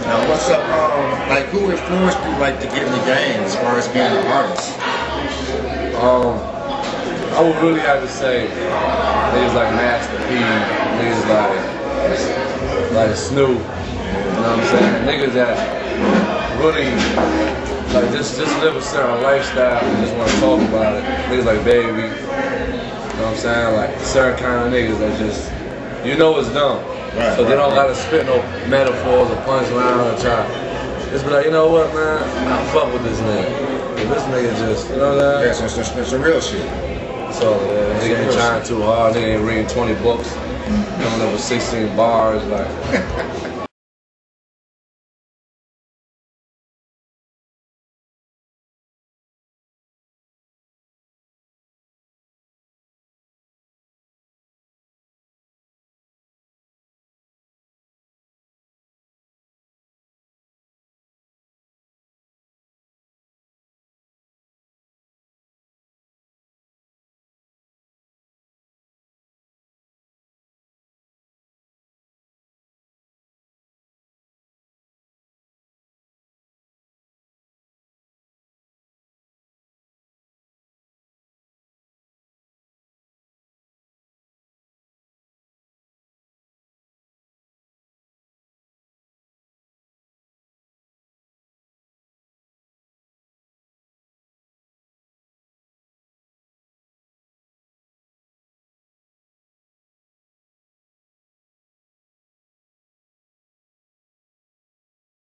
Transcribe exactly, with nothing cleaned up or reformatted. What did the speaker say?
Now, what's up? Um, like, who influenced you like to get in the game as far as being an artist? Um, I would really have to say niggas like Master P, niggas like like Snoop. You know what I'm saying? Niggas that really like just just live a certain lifestyle and just want to talk about it. Niggas like Baby. You know what I'm saying? Like certain kind of niggas that just you know it's dumb. Right, so right, they don't right. gotta spit no metaphors or punchlines or try. Just be like, you know what, man? I fuck with this nigga. This nigga just, you know what I'm saying? Yeah, so it's, it's, it's real shit. So uh, nigga ain't trying too hard. Nigga ain't reading twenty books. Coming up with sixteen bars, like.